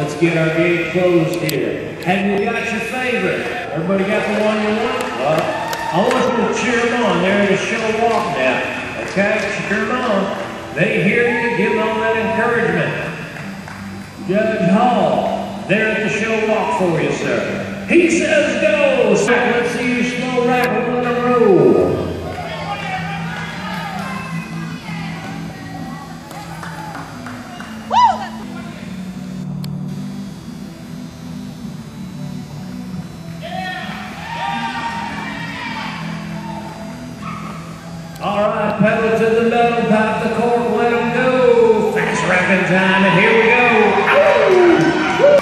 Let's get our gate closed here. Have you got your favorite? Everybody got the one you want? I want you to cheer them on. They're at the show walk now. Okay? Cheer them on. They hear you. Give them that encouragement. Judge Hall, they're at the show walk for you, sir. He says go. So let's see you slow rack and let them roll. All right, pedal to the metal, pop the cork, let them go. Fast racking time, and here we go. Ow!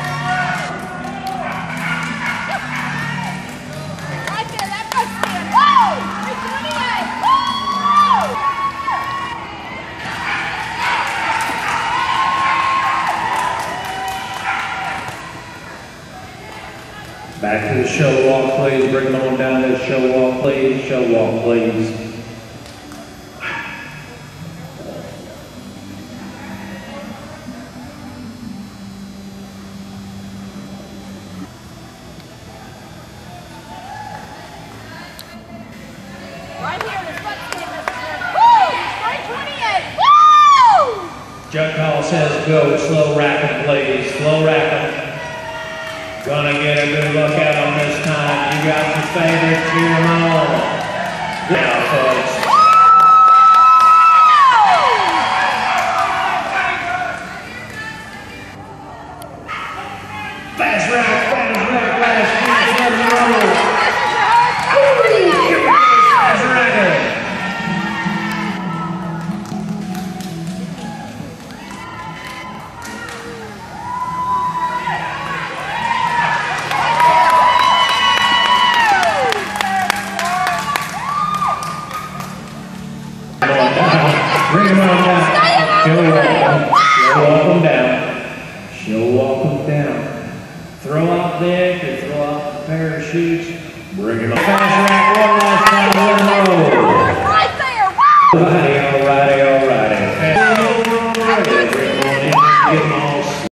Right there, that must be it. Woo! 328. Woo! Back to the show walk, please. Bring them on down to the show walk, please. Show walk, please. Right here, this front stand. Woo! 328. Woo! Judge Hall says go. Slow racking, please. Slow racking. Gonna get a good look at them this time. You got your favorite. Cheer them on. Now, folks. Fast rack, last minute, let them roll. Fast racking. Bring them on down. She'll walk them down. She'll walk them down. Throw out the anchor, throw out the parachutes. Bring it on.